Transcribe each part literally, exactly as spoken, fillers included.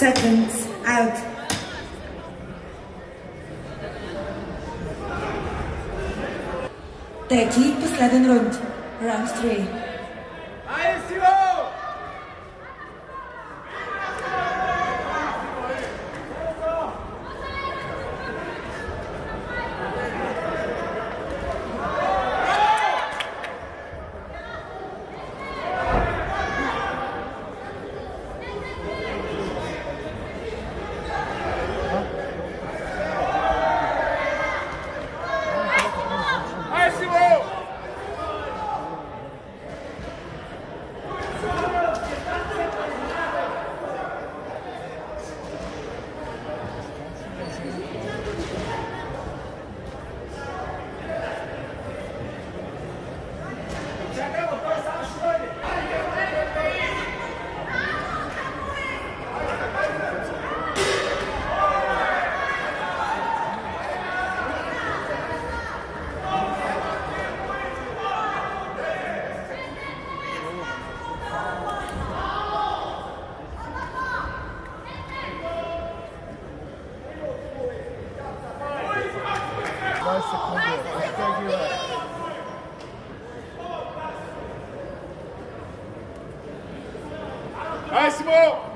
seconds out. Третий, последен рунд. Round three. Massimo!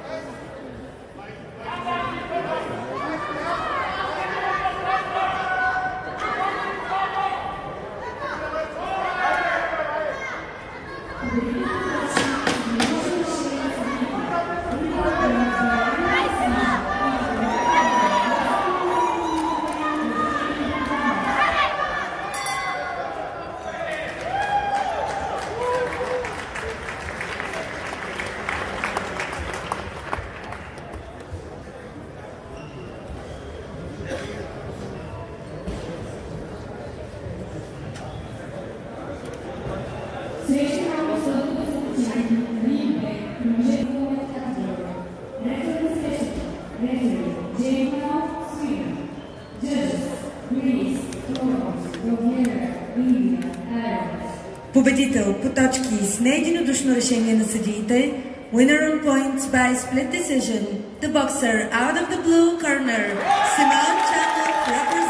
Победител по точки с неединодушно решение на съдиите, winner on points by split decision, the boxer out of the blue corner, Simon Chandler,